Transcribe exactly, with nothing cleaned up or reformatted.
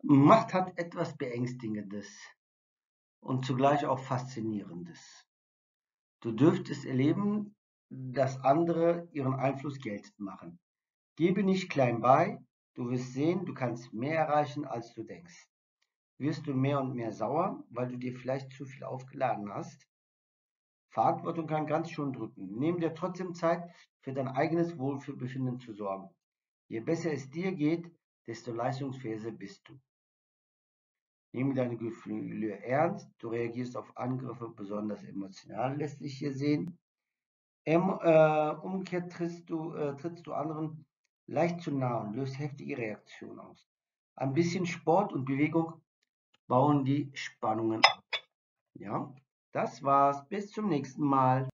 Macht hat etwas Beängstigendes und zugleich auch Faszinierendes. Du dürftest erleben, dass andere ihren Einfluss geltend machen. Gebe nicht klein bei, du wirst sehen, du kannst mehr erreichen, als du denkst. Wirst du mehr und mehr sauer, weil du dir vielleicht zu viel aufgeladen hast? Verantwortung kann ganz schön drücken. Nimm dir trotzdem Zeit, für dein eigenes Wohlbefinden zu sorgen. Je besser es dir geht, desto leistungsfähiger bist du. Nimm deine Gefühle ernst, du reagierst auf Angriffe besonders emotional, lässt sich hier sehen. Em, äh, umgekehrt trittst du, äh, trittst du anderen leicht zu nahe und löst heftige Reaktionen aus. Ein bisschen Sport und Bewegung bauen die Spannungen ab. Ja, das war's. Bis zum nächsten Mal.